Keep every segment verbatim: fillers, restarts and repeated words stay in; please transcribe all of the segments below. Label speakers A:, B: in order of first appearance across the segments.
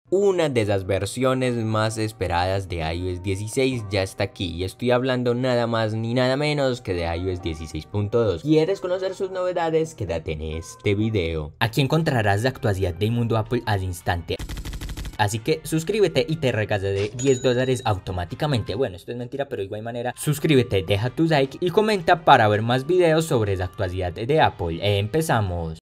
A: Una de las versiones más esperadas de i O S dieciséis ya está aquí y estoy hablando nada más ni nada menos que de i O S dieciséis punto dos. ¿Quieres conocer sus novedades? Quédate en este video. Aquí encontrarás la actualidad del mundo Apple al instante. Así que suscríbete y te regalaré diez dólares automáticamente. Bueno, esto es mentira, pero de igual manera suscríbete, deja tu like y comenta para ver más videos sobre la actualidad de Apple. Empezamos.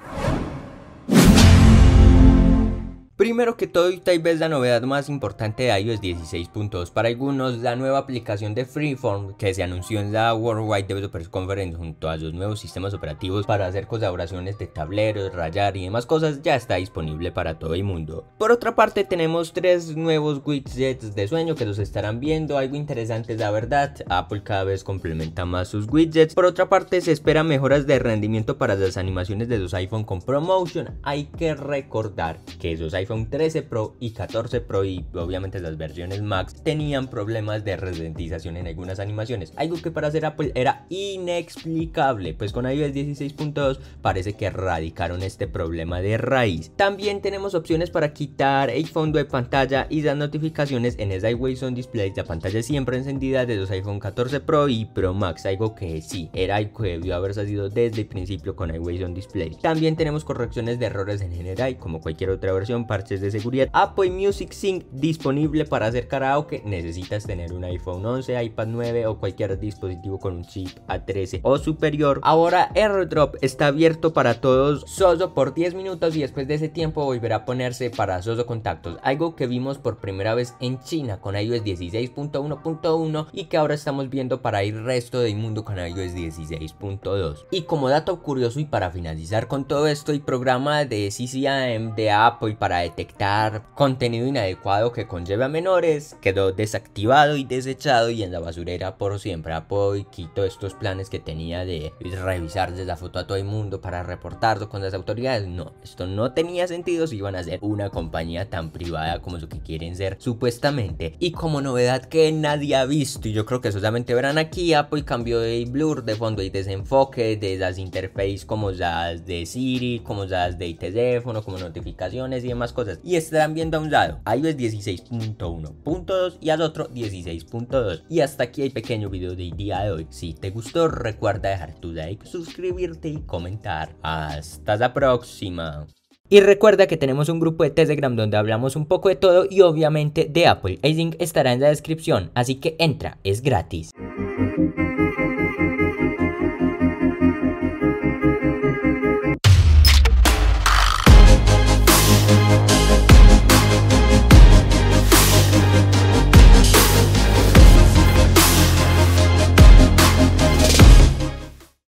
A: Primero que todo, y tal vez la novedad más importante de i O S dieciséis punto dos para algunos, la nueva aplicación de Freeform que se anunció en la Worldwide Developers Conference junto a los nuevos sistemas operativos para hacer colaboraciones de tableros, rayar y demás cosas, ya está disponible para todo el mundo. Por otra parte, tenemos tres nuevos widgets de sueño que los estarán viendo. Algo interesante es la verdad, Apple cada vez complementa más sus widgets. Por otra parte, se esperan mejoras de rendimiento para las animaciones de los iPhone con ProMotion. Hay que recordar que esos iPhone iPhone trece Pro y catorce Pro y obviamente las versiones Max tenían problemas de ralentización en algunas animaciones, algo que para hacer Apple era inexplicable, pues con i O S dieciséis punto dos parece que erradicaron este problema de raíz. También tenemos opciones para quitar el fondo de pantalla y las notificaciones en esa Always On Display, la pantalla siempre encendida de los iPhone catorce Pro y Pro Max, algo que sí, era algo que debió haber salido desde el principio con Always On Display. También tenemos correcciones de errores en general, como cualquier otra versión, parches de seguridad. Apple Music Sync disponible para hacer karaoke. Necesitas tener un iPhone once, iPad nueve o cualquier dispositivo con un chip A trece o superior. Ahora AirDrop está abierto para todos solo por diez minutos y después de ese tiempo volverá a ponerse para solo contactos, algo que vimos por primera vez en China con i O S dieciséis punto uno punto uno y que ahora estamos viendo para el resto del mundo con i O S dieciséis punto dos. Y como dato curioso y para finalizar con todo esto, el programa de C C I M de Apple para detectar contenido inadecuado que conlleve a menores quedó desactivado y desechado y en la basurera por siempre. Apple quitó estos planes que tenía de revisarles la foto a todo el mundo para reportarlo con las autoridades. No, esto no tenía sentido si iban a ser una compañía tan privada como lo que quieren ser supuestamente. Y como novedad que nadie ha visto, y yo creo que solamente verán aquí, Apple cambió el blur de fondo y desenfoque de las interfaces como las de Siri, como las de teléfono, como notificaciones y demás cosas. Y estarán viendo a un lado i O S dieciséis punto uno punto dos y al otro dieciséis punto dos. Y hasta aquí el pequeño video del día de hoy. Si te gustó, recuerda dejar tu like, suscribirte y comentar. Hasta la próxima. Y recuerda que tenemos un grupo de Telegram donde hablamos un poco de todo y obviamente de Apple. El link estará en la descripción, así que entra, es gratis.